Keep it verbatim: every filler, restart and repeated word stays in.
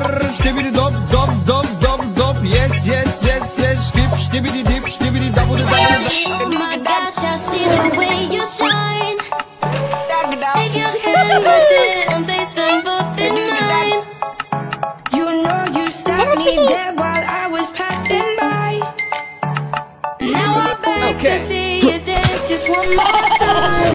Stibidi dop, dop, dop, dop, dop. Yes, yes, yes, yes. Stip, stibidi dip, stibidi double, double. Oh my gosh, I see the way you shine. Take your hand, my dear, and place them both in mine. You know you stopped me dead while I was passing by. Now I'm back Okay. to see you dance just one more time.